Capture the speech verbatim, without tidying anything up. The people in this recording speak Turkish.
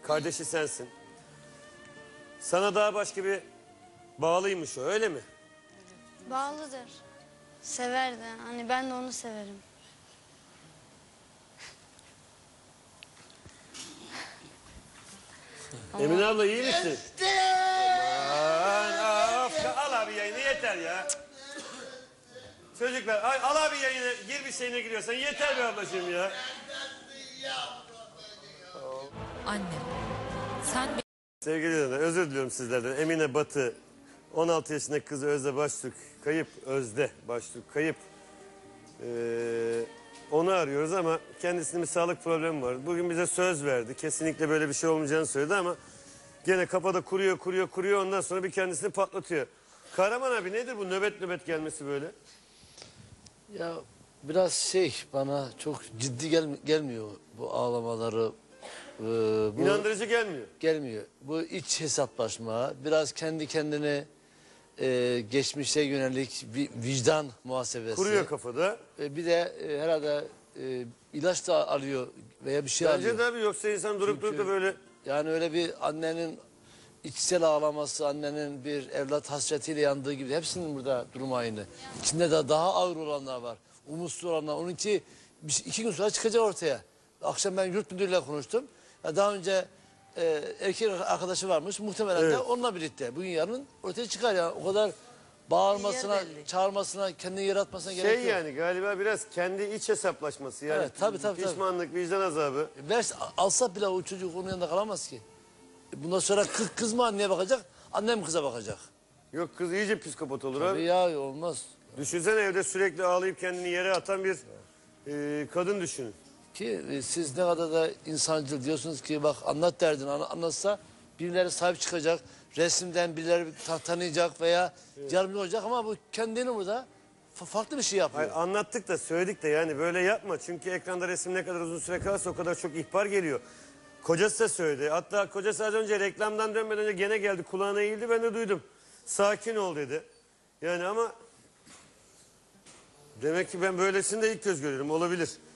Kardeşi sensin. Sana daha başka bir bağlıymış o, öyle mi? Bağlıdır. Sever de. Hani ben de onu severim. Emine abla iyi misin? Aman, of, al abi yayını yeter ya. Çocuklar al, al abi yayını, gir bir şeyine giriyorsan yeter be ablacığım ya. Anne, sen Sevgili dinleyenler, özür diliyorum sizlerden. Emine Batı, on altı yaşındaki kızı Özde Baştürk kayıp. Özde Baştürk kayıp. Ee, onu arıyoruz ama kendisinin bir sağlık problemi var. Bugün bize söz verdi. Kesinlikle böyle bir şey olmayacağını söyledi ama gene kafada kuruyor, kuruyor, kuruyor. Ondan sonra bir kendisini patlatıyor. Kahraman abi, nedir bu nöbet nöbet gelmesi böyle? Ya biraz şey, bana çok ciddi gel gelmiyor bu ağlamaları. Ee, bu İnandırıcı gelmiyor. Gelmiyor. Bu iç hesaplaşma, biraz kendi kendine e, geçmişe yönelik bir vicdan muhasebesi. Kuruyor kafada. E, bir de e, herhalde e, ilaç da alıyor veya bir şey Bence alıyor. de abi, yoksa insan durup durup da böyle... Yani öyle bir annenin içsel ağlaması, annenin bir evlat hasretiyle yandığı gibi, hepsinin burada durumu aynı. İçinde de daha ağır olanlar var. Umutsuz olanlar. Onunki iki gün sonra çıkacak ortaya. Akşam ben yurt müdürüyle konuştum. Ya daha önce e, erkek arkadaşı varmış. Muhtemelen Evet. de onunla birlikte. Bugün yarın ortaya çıkar ya. O kadar bağırmasına, çağırmasına, kendini yaratmasına Şey gerek yok. yani galiba biraz kendi iç hesaplaşması yani. Evet, tabii, tabii, tabii. Pişmanlık, vicdan azabı. Ver, alsa bile o çocuk onun yanında kalamaz ki. Bundan sonra kız, kız mı anneye bakacak, annem kıza bakacak. Yok, kız iyice psikopat olur Tabii abi. ya, olmaz. Düşünsene, evde sürekli ağlayıp kendini yere atan bir e, kadın düşünün. Ki e, siz ne kadar da insancıl diyorsunuz ki bak anlat derdini, An anlatsa birileri sahip çıkacak, resimden birileri ta tanıyacak veya evet. yardımcı olacak, ama bu kendini burada fa farklı bir şey yapıyor. Hayır, anlattık da söyledik de yani böyle yapma. Çünkü ekranda resim ne kadar uzun süre kalırsa o kadar çok ihbar geliyor. Kocası da söyledi. Hatta kocası az önce reklamdan dönmeden önce gene geldi, kulağına eğildi, ben de duydum. Sakin ol dedi. Yani ama demek ki ben böylesini de ilk göz görüyorum, olabilir.